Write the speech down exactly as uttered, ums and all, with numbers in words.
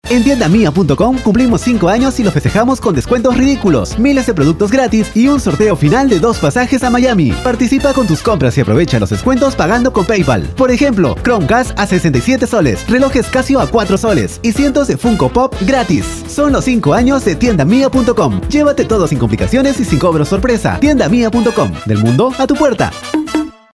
En tienda mía punto com cumplimos cinco años y lo festejamos con descuentos ridículos, miles de productos gratis y un sorteo final de dos pasajes a Miami. Participa con tus compras y aprovecha los descuentos pagando con PayPal. Por ejemplo, Chromecast a sesenta y siete soles, relojes Casio a cuatro soles y cientos de Funko Pop gratis. Son los cinco años de tienda mía punto com. Llévate todo sin complicaciones y sin cobro sorpresa. tienda mía punto com, del mundo a tu puerta.